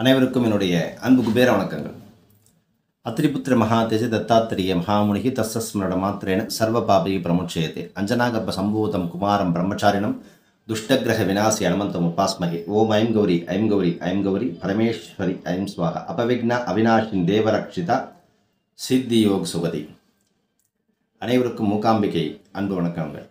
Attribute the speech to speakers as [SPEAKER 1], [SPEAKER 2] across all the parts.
[SPEAKER 1] அனைவருக்கும் என்னுடைய அன்பு குபேர வணக்கங்கள். அத்திரிபுத்திர மகாதேஜ தத்தாத்திரிய மகாமுனிகி தஸ்ஸ்மரண மாத்திரேன சர்வ பாபி பிரமுட்சயதே அஞ்சனாகர்ப்ப சம்பூதம் குமாரம் பிரம்மச்சாரிணம் துஷ்டகிரக விநாசி அனுமந்தம் உபாஸ்மகே. ஓம் ஐம் கௌரி ஐம் கௌரி ஐம் கௌரி பரமேஸ்வரி ஐம் ஸ்வாகா அபவிக்ன அவிநாஷின் தேவரக்ஷிதா சித்தி யோக் சுகதி. அனைவருக்கும் மூகாம்பிகை அன்பு வணக்கங்கள்.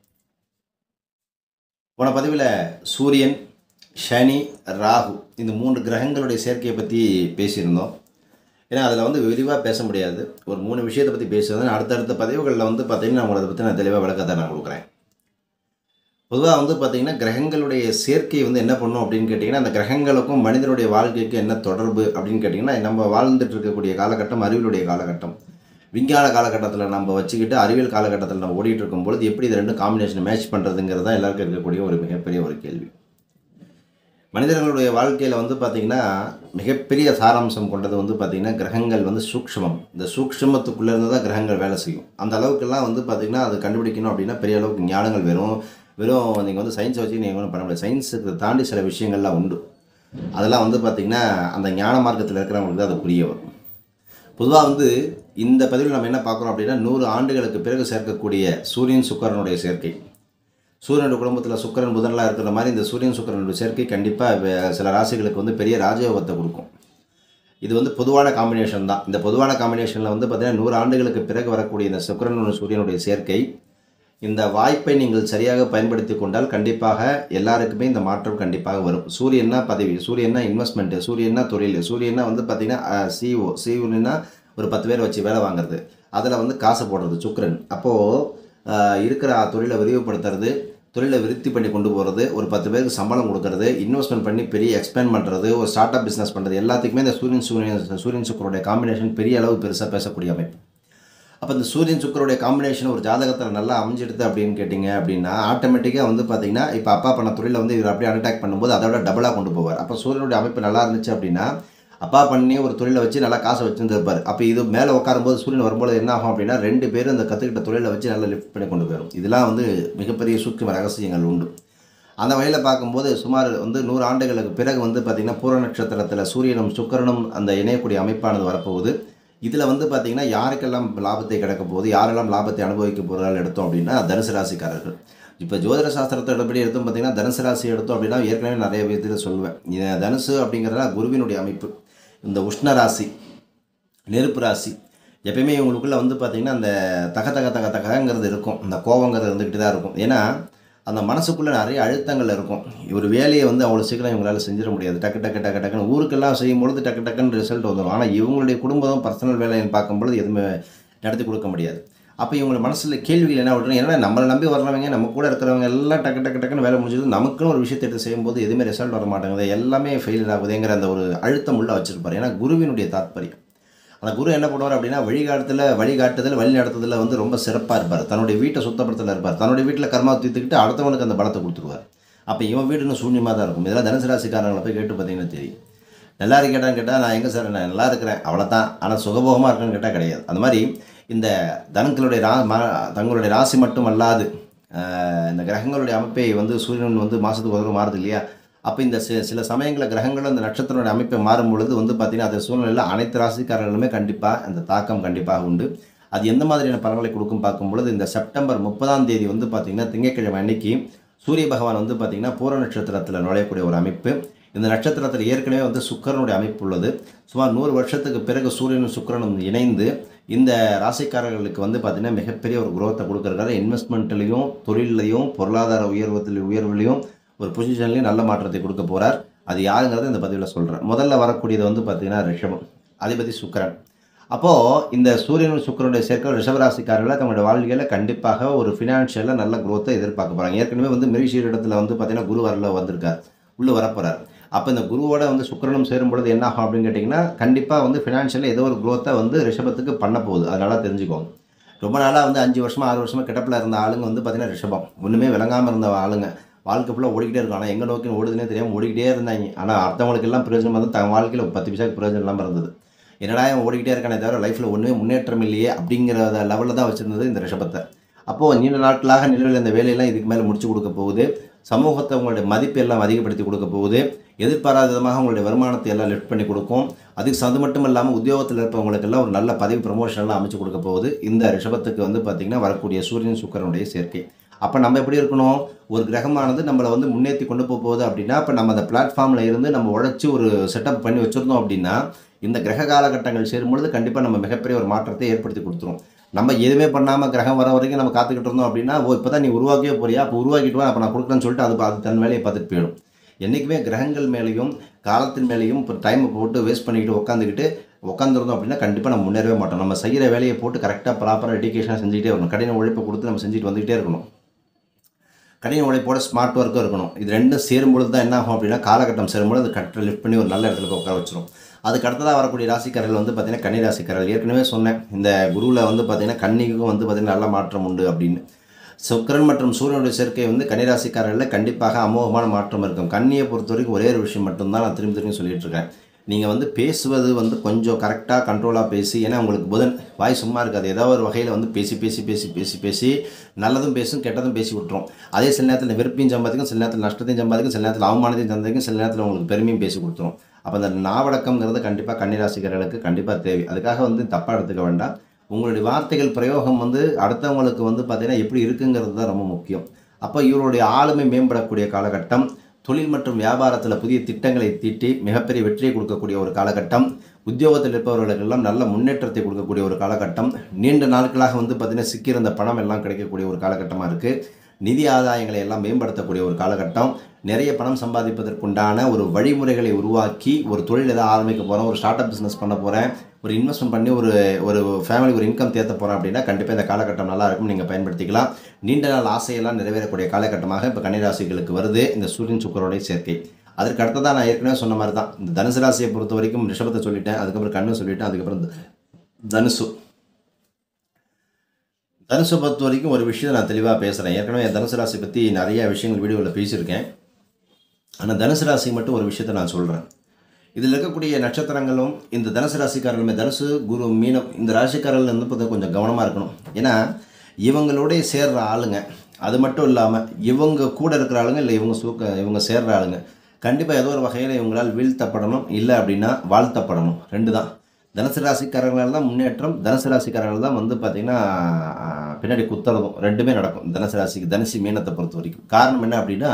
[SPEAKER 1] போன பதிவில் சூரியன், சனி, ராகு இந்த 3 கிரகங்களுடைய சேர்க்கையை பற்றி பேசியிருந்தோம். ஏன்னா அதில் விரிவாக பேச முடியாது. ஒரு 3 விஷயத்தை பற்றி பேசுகிறது. அடுத்தடுத்த பதிவுகளில் பார்த்தீங்கன்னா உங்களை அதை பற்றி நான் தெளிவாக விளக்கத்தை நான் கொடுக்குறேன். பொதுவாக பார்த்தீங்கன்னா கிரகங்களுடைய சேர்க்கை என்ன பண்ணும் அப்படின்னு கேட்டிங்கன்னா, அந்த கிரகங்களுக்கும் மனிதனுடைய வாழ்க்கைக்கு என்ன தொடர்பு அப்படின்னு கேட்டிங்கன்னா, நம்ம வாழ்ந்துட்டு இருக்கக்கூடிய காலகட்டம் அறிவியலுடைய காலகட்டம். விஞ்ஞான காலகட்டத்தில் நம்ம வச்சுக்கிட்டு அறிவியல் காலகட்டத்தில் நம்ம ஓடிட்டு இருக்கும்பொழுது எப்படி இது 2 காம்பினேஷன் மேட்ச் பண்ணுறதுங்கிறது தான் எல்லாருக்கும் இருக்கக்கூடிய ஒரு மிகப்பெரிய ஒரு கேள்வி. மனிதர்களுடைய வாழ்க்கையில் பார்த்திங்கன்னா மிகப்பெரிய சாராம்சம் கொண்டது பார்த்திங்கன்னா கிரகங்கள் சூக்ஷ்மம். இந்த சூக்ஷ்மத்துக்குள்ளேருந்து தான் கிரகங்கள் வேலை செய்யும். அந்த அளவுக்குலாம் பார்த்திங்கன்னா அது கண்டுபிடிக்கணும் அப்படின்னா பெரிய அளவுக்கு ஞானங்கள் வெறும் நீங்கள் சயின்ஸை வச்சு நீங்கள் ஒன்றும் பண்ண முடியாது. சயின்ஸுக்கு தாண்டி சில விஷயங்கள்லாம் உண்டு. அதெல்லாம் பார்த்திங்கன்னா அந்த ஞான மார்க்கத்தில் இருக்கிறவங்களுக்கு தான் அது புரிய வரும். பொதுவாக இந்த பதிவில் நம்ம என்ன பார்க்குறோம் அப்படின்னா 100 ஆண்டுகளுக்கு பிறகு சேர்க்கக்கூடிய சூரியன் சுக்கிரனுடைய சேர்க்கை. சூரியனுடைய குடும்பத்தில் சுக்கிரன் புதன்லாம் இருக்கிற மாதிரி இந்த சூரியன் சுக்கிரனுடைய சேர்க்கை கண்டிப்பாக சில ராசிகளுக்கு பெரிய ராஜயோகத்தை கொடுக்கும். இது பொதுவான காம்பினேஷன் தான். இந்த பொதுவான காம்பினேஷனில் பார்த்திங்கன்னா 100 ஆண்டுகளுக்கு பிறகு வரக்கூடிய இந்த சுக்கிரனுடைய சூரியனுடைய சேர்க்கை, இந்த வாய்ப்பை நீங்கள் சரியாக பயன்படுத்தி கொண்டால் கண்டிப்பாக எல்லாருக்குமே இந்த மாற்றம் கண்டிப்பாக வரும். சூரியன்னா பதவி, சூரியன்னா இன்வெஸ்ட்மெண்ட்டு, சூரியன்னா தொழில், சூரியன்னா பார்த்திங்கன்னா சிஓன்னா ஒரு 10 பேர் வச்சு வேலை வாங்குறது, அதில் காசு போடுறது சுக்கிரன். அப்போது இருக்கிற தொழிலை விரிவுபடுத்துறது, தொழிலை விருத்தி பண்ணி கொண்டு போகிறது, ஒரு 10 பேருக்கு சம்பளம் கொடுக்கறது, இன்வெஸ்ட்மெண்ட் பண்ணி பெரிய எக்ஸ்பேண்ட் பண்ணுறது, ஒரு ஸ்டார்ட் அப் பிஸ்னஸ் பண்ணுறது, எல்லாத்துக்குமே இந்த சூரியன் சுக்கிரனுடைய காம்பினேஷன் பெரிய அளவு பெருசாக பேசக்கூடிய அமைப்பு. அப்போ இந்த சூரியன் சுக்கிரனுடைய காம்பினேஷன் ஒரு ஜாதகத்தில் நல்லா அமைஞ்சிடுது அப்படின்னு கேட்டிங்க அப்படின்னா ஆட்டோமேட்டிக்காக பார்த்திங்கன்னா இப்போ அப்பா பண்ண தொழிலை இவர் அப்படியே அட்டாக் பண்ணும்போது அதோட டபுளாக கொண்டு போவார். அப்போ சூரியனுடைய அமைப்பு நல்லா இருந்துச்சு அப்படின்னா அப்பா பண்ணி ஒரு தொழிலை வச்சு நல்லா காசை வச்சுருந்துருப்பார். அப்போ இது மேலே உட்காரும்போது சூரியன் வரும்போது என்ன ஆகும் அப்படின்னா 2 பேரும் அந்த கற்றுக்கிட்ட தொழிலை வச்சு நல்லா லிஃப்ட் பண்ணி கொண்டு போயிடும். இதெல்லாம் மிகப்பெரிய சூட்சும ரகசியங்கள் உண்டு. அந்த வகையில் பார்க்கும்போது சுமார் 100 ஆண்டுகளுக்கு பிறகு பார்த்திங்கன்னா பூர நட்சத்திரத்தில் சூரியனும் சுக்கிரனும் அந்த இணையக்கூடிய அமைப்பானது வரப்போகுது. இதில் பார்த்திங்கன்னா யாருக்கெல்லாம் லாபத்தை கிடைக்க போகுது, யாரெல்லாம் லாபத்தை அனுபவிக்க போகிறாள் எடுத்தோம் அப்படின்னா தனுசு ராசிக்காரர்கள். இப்போ ஜோதிட சாஸ்திரத்தோடபடி எடுத்தோம் பார்த்திங்கன்னா தனுசு ராசி எடுத்தோம் அப்படின்னா ஏற்கனவே நிறைய விதத்தில் சொல்லுவேன். தனுசு அப்படிங்கிறதுனா குருவினுடைய அமைப்பு. இந்த உஷ்ண ராசி, நெருப்பு ராசி, எப்பயுமே இவங்களுக்குள்ளே பார்த்திங்கன்னா அந்த தகங்கிறது இருக்கும், அந்த கோபங்கிறது இருந்துக்கிட்டு தான் இருக்கும். ஏன்னா அந்த மனசுக்குள்ளே நிறைய அழுத்தங்கள் இருக்கும். ஒரு வேலையை அவ்வளோ சீக்கிரம் இவங்களால் செஞ்சிட முடியாது. டக்குன்னு ஊருக்கெல்லாம் செய்யும்பொழுது டக்குன்னு ரிசல்ட் வந்துடும். ஆனால் இவங்களுடைய குடும்பம் பர்சனல் வேலைன்னு பார்க்கும்பொழுது எதுவுமே நடத்தி கொடுக்க முடியாது. அப்போ இவங்க மனசில் கேள்விகள் என்ன விடுறோம், ஏன்னா நம்மளை நம்பி வர்றவங்க, நம்ம கூட இருக்கிறவங்க எல்லாம் டக்குன்னு வேலை முடிஞ்சது, நமக்குன்னு ஒரு விஷயத்தை எடுத்து செய்யும்போது எதுவுமே ரிசல்ட் வர மாட்டேங்குது, எல்லாமே ஃபெயிலியர் ஆகுதுங்கிற அந்த ஒரு அழுத்தம் உள்ள வச்சுருப்பார். ஏன்னா குருவினுடைய தாத்பரியம். அந்த குரு என்ன பண்ணுவார் அப்படின்னா வழிகாட்டுதல் வழி நடத்துதலில் ரொம்ப சிறப்பாக இருப்பார். தன்னுடைய வீட்டை சுத்தப்படுத்தல இருப்பார். தன்னுடைய வீட்டில் கர்மா தீர்த்துக்கிட்டு அடுத்தவனுக்கு அந்த பலத்தை கொடுத்துருவார். அப்போ இவன் வீடு இன்னும் சூன்யமாக தான் இருக்கும். இதெல்லாம் தனுசு ராசிக்காரங்களை போய் கேட்டு பார்த்தீங்கன்னா தெரியும். நல்லா இருக்கேட்டான்னு கேட்டால் நான் எங்கே சார் நான் நல்லா இருக்கிறேன் அவ்வளோதான், ஆனால் சுகபோகமாக இருக்கேன்னு கேட்டால் கிடையாது. அந்த மாதிரி இந்த தனங்களுடைய தங்களுடைய ராசி மட்டும் அல்லாது இந்த கிரகங்களுடைய அமைப்பை சூரியன் மாதத்துக்கு ஒரு மாறுது இல்லையா. அப்போ இந்த சில சமயங்களில் கிரகங்களும் இந்த நட்சத்திரனுடைய அமைப்பை மாறும் பொழுது பார்த்திங்கன்னா அந்த சூழ்நிலையில் அனைத்து ராசிக்காரர்களுமே கண்டிப்பாக அந்த தாக்கம் கண்டிப்பாக உண்டு. அது எந்த மாதிரியான பலன்களை கொடுக்கும் பார்க்கும்பொழுது இந்த செப்டம்பர் 30ஆம் தேதி பார்த்திங்கன்னா திங்கட்கிழமை அன்னைக்கு சூரிய பகவான் பார்த்திங்கன்னா பூர நட்சத்திரத்தில் நுழையக்கூடிய ஒரு அமைப்பு. இந்த நட்சத்திரத்தில் ஏற்கனவே சுக்கிரனுடைய அமைப்பு உள்ளது. சுமார் 100 வருஷத்துக்கு பிறகு சூரியனும் சுக்கிரனும் இணைந்து இந்த ராசிக்காரர்களுக்கு பார்த்திங்கன்னா மிகப்பெரிய ஒரு குரோத்தை கொடுக்குறதுக்காக இன்வெஸ்ட்மெண்ட்லேயும் தொழிலையும் பொருளாதார உயர்வுலையும் ஒரு பொசிஷன்லேயும் நல்ல மாற்றத்தை கொடுக்க போகிறார். அது யாருங்கிறது இந்த பதிவில் சொல்கிறேன். முதல்ல வரக்கூடியது பார்த்திங்கன்னா ரிஷபம், அதிபதி சுக்கிரன். அப்போது இந்த சூரியனும் சுக்கிரனுடைய சேர்க்கை ரிஷபராசிக்காரர்களை தங்களுடைய வாழ்க்கையில் கண்டிப்பாக ஒரு ஃபினான்ஷியலில் நல்ல குரோத்தை எதிர்பார்க்க போகிறாங்க. ஏற்கனவே மிருகசீர இடத்துல பார்த்திங்கன்னா குரு வந்திருக்கார், உள்ளே வரப்போகிறார். அப்போ இந்த குருவோட சுக்கிரனும் சேரும் பொழுது என்ன ஆகும் அப்படின்னு கேட்டிங்கன்னா கண்டிப்பாக ஃபினான்ஷியலில் ஏதோ ஒரு குரோத்தை ரிஷபத்துக்கு பண்ண போகுது. அதனால தெரிஞ்சுக்கோங்க. ரொம்ப நாளாக 5 வருஷமாக 6 வருஷமாக கிடப்பில் இருந்த ஆளுங்க பார்த்திங்கன்னா ரிஷபம் ஒன்றுமே விளங்காமல் இருந்த ஆளுங்க வாழ்க்கை ஃபுல்லாக ஓடிக்கிட்டே இருக்கும். ஆனால் எங்கே நோக்கி ஓடுதுன்னே தெரியாமல் ஓடிக்கிட்டே இருந்தாங்க. ஆனால் அடுத்தவங்களுக்கு எல்லாம் பிரயோஜனம் தன் வாழ்க்கையில் 10 பைசாவுக்கு பிரயோஜனம் இல்லாமல் இருந்தது. என்னடா ஓடிக்கிட்டே இருக்கானே தவிர லைஃப்பில் ஒன்றுமே முன்னேற்றம் இல்லையே அப்படிங்கிற லெவலில் தான் வச்சுருந்தது இந்த ரிஷபத்தை. அப்போது நீண்ட நாட்களாக நிலவில் இந்த வேலையெல்லாம் இதுக்கு மேலே முடிச்சு கொடுக்க போகுது. சமூகத்தை உங்களுடைய மதிப்பெல்லாம் அதிகப்படுத்தி கொடுக்க போகுது. எதிர்பாராத விதமாக உங்களுடைய வருமானத்தை எல்லாம் லிஃப்ட் பண்ணி கொடுக்கும். அது மட்டும் இல்லாமல் உத்தியோகத்தில் இருப்பவங்களுக்கெல்லாம் ஒரு நல்ல பதவி ப்ரமோஷன்லாம் அமைச்சு கொடுக்க போகுது இந்த ரிஷபத்துக்கு வந்து பார்த்திங்கன்னா வரக்கூடிய சூரியன் சுக்கிரனுடைய சேர்க்கை. அப்போ நம்ம எப்படி இருக்கணும், ஒரு கிரகமானது நம்மளை வந்து முன்னேற்றி கொண்டு போகுது அப்படின்னா, அப்போ நம்ம அந்த பிளாட்ஃபார்மில் இருந்து நம்ம உழைச்சி ஒரு செட்டப் பண்ணி வச்சுருந்தோம் அப்படின்னா, இந்த கிரக காலகட்டங்கள் சேரும்பொழுது கண்டிப்பாக நம்ம மிகப்பெரிய ஒரு மாற்றத்தை ஏற்படுத்தி கொடுத்துரும். நம்ம எதுவுமே பண்ணாமல் கிரகம் வர வரைக்கும் நம்ம காத்துக்கிட்டு இருந்தோம் அப்படின்னா, இப்போ தான் நீ உருவாக்கவே போறியா, அப்போ உருவாக்கிட்டு வா, அப்போ நான் கொடுக்குறேன்னு சொல்லிட்டு அது தன் வேலையை பார்த்துட்டு போயிடும். என்றைக்குமே கிரகங்கள் மேலேயும் காலத்தின் மேலேயும் இப்போ டைமை போட்டு வேஸ்ட் பண்ணிக்கிட்டு உட்காந்துருந்தோம் அப்படின்னா கண்டிப்பாக நம்ம முன்னேறவே மாட்டோம். நம்ம செய்கிற வேலையை போட்டு கரெக்டாக ப்ராப்பராக டெடிகேஷனாக செஞ்சுக்கிட்டே இருக்கணும். கடின உழைப்பை கொடுத்து நம்ம செஞ்சுட்டு வந்துகிட்டே இருக்கணும். கடின உழைப்போட ஸ்மார்ட் ஒர்க்கும் இருக்கணும். இது ரெண்டும் சேரும்பொழுது தான் என்ன ஆகும் அப்படின்னா, காலகட்டம் சேரும்போது அது கரெக்டாக லிஃப்ட் பண்ணி ஒரு நல்ல இடத்துல போய் உட்கார வச்சிடும். அதுக்கு அடுத்ததாக வரக்கூடிய ராசிக்காரர்கள் வந்து பார்த்திங்கன்னா கன்னி ராசிக்காரர்கள். ஏற்கனவே சொன்னேன், இந்த குருவில் வந்து பார்த்திங்கன்னா கன்னிக்கும் வந்து பார்த்திங்கன்னா நல்ல மாற்றம் உண்டு அப்படின்னு. சுக்கிரன் மற்றும் சூரியனுடைய சேர்க்கை வந்து கன்னிராசிக்காரர்களில் கண்டிப்பாக அமோகமான மாற்றம் இருக்கும். கன்னியை பொறுத்த வரைக்கும் ஒரே ஒரு விஷயம் மட்டும்தான் நான் திரும்பி சொல்லிட்டு இருக்கேன். நீங்கள் வந்து பேசுவது வந்து கொஞ்சம் கரெக்டாக கண்ட்ரோலாக பேசி, ஏன்னா உங்களுக்கு புதன் வாய் சும்மா இருக்காது. ஏதோ ஒரு வகையில் வந்து பேசி நல்லதும் பேசும் கெட்டதும் பேசி விட்டுரும். அதே சில நேரத்தில் வெறுப்பையும் சம்பாதிக்கும், சில நேரத்தில் நஷ்டத்தையும் சம்பாதிக்கும், சில நேரத்தில் அவமானத்தையும் சம்பாதிக்கும், சில நேரத்தில் உங்களுக்கு பெருமையும் பேசி கொடுத்துரும். அப்போ அந்த நாவடக்கம்ங்கிறது கண்டிப்பாக கன்னிராசிக்காரர்களுக்கு கண்டிப்பாக தேவை. அதுக்காக வந்து தப்பாக எடுத்துக்க வேண்டாம். உங்களுடைய வார்த்தைகள் பிரயோகம் வந்து அடுத்தவங்களுக்கு வந்து பார்த்திங்கன்னா எப்படி இருக்குங்கிறது தான் ரொம்ப முக்கியம். அப்போ இவருடைய ஆளுமை மேம்படக்கூடிய காலகட்டம், தொழில் மற்றும் வியாபாரத்தில் புதிய திட்டங்களை தீட்டி மிகப்பெரிய வெற்றியை கொடுக்கக்கூடிய ஒரு காலகட்டம், உத்தியோகத்தில் இருப்பவர்களுக்கெல்லாம் நல்ல முன்னேற்றத்தை கொடுக்கக்கூடிய ஒரு காலகட்டம், நீண்ட நாட்களாக வந்து பார்த்திங்கன்னா சிக்கியிருந்த பணம் எல்லாம் கிடைக்கக்கூடிய ஒரு காலகட்டமாக இருக்குது. நிதி ஆதாயங்களை எல்லாம் மேம்படுத்தக்கூடிய ஒரு காலகட்டம், நிறைய பணம் சம்பாதிப்பதற்குண்டான ஒரு வழிமுறைகளை உருவாக்கி ஒரு தொழில் எதாவது ஆரம்பிக்க போகிறேன், ஒரு ஸ்டார்ட் அப் பிஸ்னஸ் பண்ண போகிறேன், ஒரு இன்வெஸ்ட்மெண்ட் பண்ணி ஒரு ஃபேமிலி ஒரு இன்கம் தேர்த்த போகிறேன் அப்படின்னா கண்டிப்பாக இந்த காலகட்டம் நல்லா இருக்கும், நீங்கள் பயன்படுத்திக்கலாம். நீண்ட நாள் ஆசையெல்லாம் நிறைவேறக்கூடிய காலகட்டமாக இப்போ கன்னிராசிகளுக்கு வருது இந்த சூரியன் சுக்கிரனுடைய சேர்க்கை. அதற்கு அடுத்ததான் நான் ஏற்கனவே சொன்ன மாதிரி தான், இந்த தனுசு ராசியை பொறுத்த வரைக்கும் ரிஷபத்தை சொல்லிட்டேன், அதுக்கப்புறம் கண்ணு சொல்லிட்டேன், அதுக்கப்புறம் தனுசை பொறுத்த வரைக்கும் ஒரு விஷயத்தை நான் தெளிவாக பேசுகிறேன். ஏற்கனவே தனுசு ராசி பற்றி நிறைய விஷயங்கள் வீடியோவில் பேசியிருக்கேன். ஆனால் தனுசு ராசி மட்டும் ஒரு விஷயத்தை நான் சொல்கிறேன். இதில் இருக்கக்கூடிய நட்சத்திரங்களும் இந்த தனுசு ராசிக்காரர்களுமே, தனுசு குரு மீனம், இந்த ராசிக்காரர்கள் வந்து பார்த்தா கொஞ்சம் கவனமாக இருக்கணும். ஏன்னா இவங்களோடைய சேர்ற ஆளுங்க, அது மட்டும் இல்லாமல் இவங்க கூட இருக்கிற ஆளுங்க, இல்லை இவங்க சேர்ற ஆளுங்க கண்டிப்பாக ஏதோ ஒரு வகையில் இவங்களால் வீழ்த்தப்படணும், இல்லை அப்படின்னா வாழ்த்தப்படணும். ரெண்டு தான். தனுசு ராசிக்காரர்களால் தான் முன்னேற்றம், தனுசு ராசிக்காரர்கள் தான் வந்து பார்த்திங்கன்னா பின்னாடி குத்துறதும், ரெண்டுமே நடக்கும் தனுசு மீனத்தை பொறுத்த வரைக்கும். காரணம் என்ன அப்படின்னா,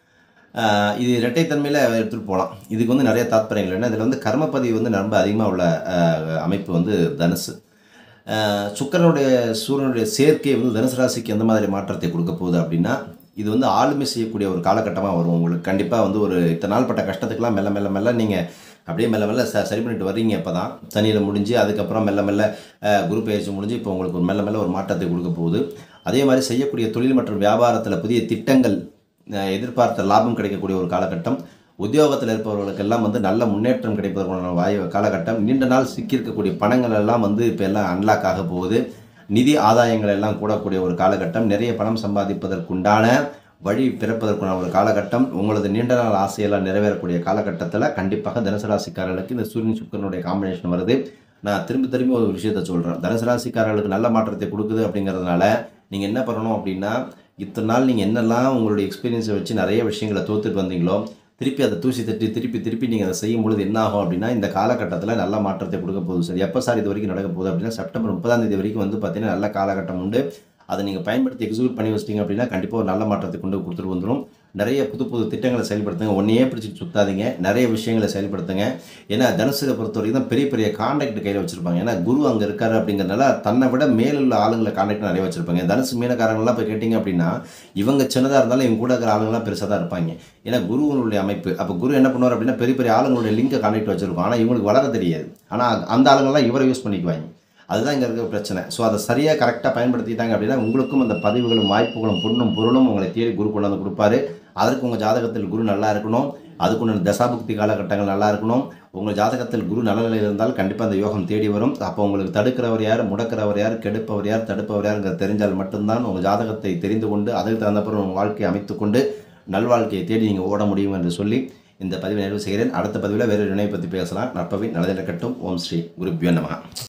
[SPEAKER 1] இது இரட்டைத்தன்மையில் எடுத்துகிட்டு போகலாம். இதுக்கு வந்து நிறைய தாத்பரியங்கள் என்ன, இதில் வந்து கர்மப்பதிவு வந்து ரொம்ப அதிகமாக உள்ள அமைப்பு வந்து தனுசு. சுக்கிரனுடைய சூரியனுடைய சேர்க்கை வந்து தனுசு ராசிக்கு எந்த மாதிரி மாற்றத்தை கொடுக்க போகுது அப்படின்னா, இது வந்து ஆளுமை செய்யக்கூடிய ஒரு காலகட்டமாக வரும். உங்களுக்கு கண்டிப்பாக வந்து ஒரு இத்தனை நாள் பட்ட கஷ்டத்துக்கெல்லாம் மெல்ல நீங்கள் அப்படியே மெல்ல சரி பண்ணிட்டு வர்றீங்க. இப்போ தான் தனியில் முடிஞ்சு, அதுக்கப்புறம் மெல்ல குரு பயிற்சி முடிஞ்சு இப்போ உங்களுக்கு ஒரு மெல்ல ஒரு மாற்றத்தை கொடுக்க போகுது. அதே மாதிரி செய்யக்கூடிய தொழில் மற்றும் வியாபாரத்தில் புதிய திட்டங்கள், எதிர்பார்த்த லாபம் கிடைக்கக்கூடிய ஒரு காலகட்டம், உத்தியோகத்தில் இருப்பவர்களுக்கெல்லாம் வந்து நல்ல முன்னேற்றம் கிடைப்பதற்கான காலகட்டம், நீண்ட நாள் சிக்கியிருக்கக்கூடிய பணங்கள் எல்லாம் வந்து இப்போ எல்லாம் அன்லாக் ஆக போகுது, நிதி ஆதாயங்கள் எல்லாம் கூடக்கூடிய ஒரு காலகட்டம், நிறைய பணம் சம்பாதிப்பதற்குண்டான வழி பிறப்பதற்கான ஒரு காலகட்டம், உங்களது நீண்ட நாள் ஆசையெல்லாம் நிறைவேறக்கூடிய காலகட்டத்தில் கண்டிப்பாக தனுசு ராசிக்காரர்களுக்கு இந்த சூரியன் சுக்கிரனுடைய காம்பினேஷன் வருது. நான் திரும்பி ஒரு விஷயத்தை சொல்கிறேன். தனுசு ராசிக்காரர்களுக்கு நல்ல மாற்றத்தை கொடுக்குது அப்படிங்கிறதுனால நீங்கள் என்ன பண்ணணும் அப்படின்னா, இத்தனை நாள் நீங்கள் என்னெல்லாம் உங்களுடைய எக்ஸ்பீரியன்ஸை வச்சு நிறைய விஷயங்களை தோற்றுட்டு வந்தீங்களோ, திருப்பி அதை தூசி தட்டி திருப்பி நீங்கள் அதை செய்யும்பொழுது என்ன ஆகும் அப்படின்னா, இந்த காலகட்டத்தில் நல்ல மாற்றத்தை கொடுக்க போகுது. சரி, எப்போ சார் இது வரைக்கும் நடக்க போகுது அப்படின்னா, செப்டம்பர் 30 வரைக்கும் வந்து பார்த்தீங்கன்னா நல்ல காலகட்டம் உண்டு. அதை நீங்கள் பயன்படுத்தி எக்ஸிக்யூட் பண்ணி வச்சிட்டிங்க அப்படின்னா கண்டிப்பாக ஒரு நல்ல மாற்றத்தை கொடுத்துட்டு வந்துடும். நிறைய புது திட்டங்களை செயல்படுத்துங்க. ஒன்றையே பிடிச்சிட்டு சுத்தாதீங்க, நிறைய விஷயங்களை செயல்படுத்துங்க. ஏன்னா தனுசை பொறுத்த வரைக்கும் தான் பெரிய கான்டாக்ட் கையில் வச்சுருப்பாங்க. ஏன்னா குரு அங்கே இருக்காரு அப்படிங்கிறதுனால தன்னை விட மேலுள்ள ஆளுங்களை கான்டாக்ட் நிறைய வச்சுருப்பாங்க. தனுசு மீனக்காரங்களாம் இப்போ கேட்டிங்க அப்படின்னா, இவங்க சின்னதாக இருந்தாலும் இவங்க கூட இருக்கிற ஆளுங்களாம் பெருசாக தான் இருப்பாங்க. ஏன்னா குருவனுடைய அமைப்பு. அப்போ குரு என்ன பண்ணுவார் அப்படின்னா, பெரிய ஆளுங்களுடைய லிங்கை கான்டாக்ட் வச்சுருக்கோம். ஆனால் இவங்களுக்கு வளர தெரியாது. ஆனால் அந்த ஆளுங்கள்லாம் இவரை யூஸ் பண்ணிக்குவாங்க. அதுதான் இங்கே இருக்கிற பிரச்சனை. ஸோ அதை சரியாக கரெக்டாக பயன்படுத்திட்டாங்க அப்படின்னா உங்களுக்கும் அந்த பதவிகளும் வாய்ப்புகளும் பொண்ணும் பொருளும் உங்களை தேடி குரு கொண்டு வந்து கொடுப்பாரு. அதற்கு உங்கள் ஜாதகத்தில் குரு நல்லா இருக்கணும், அதுக்குள்ள தசாபுக்தி காலகட்டங்கள் நல்லா இருக்கணும். உங்கள் ஜாதகத்தில் குரு நல்ல நிலையில் இருந்தால் கண்டிப்பாக அந்த யோகம் தேடி வரும். அப்போ உங்களுக்கு தடுக்கிறவர் யார், முடக்கிறவர் யார், கெடுப்பவர் யார், தடுப்பவர் யாருங்கிறது தெரிஞ்சால் மட்டும்தான் உங்கள் ஜாதகத்தை தெரிந்து கொண்டு அதுக்கு தகுந்தப்பறம் உங்கள் வாழ்க்கையை அமைத்துக்கொண்டு நல்வாழ்க்கையை தேடி நீங்கள் ஓட முடியும் என்று சொல்லி இந்த பதிவை நிறைவு செய்கிறேன். அடுத்த பதிவில் வேறு வினையை பற்றி பேசலாம். நற்பவி நல்லது இருக்கட்டும். ஓம் ஸ்ரீ குருப்யோ நமஹ.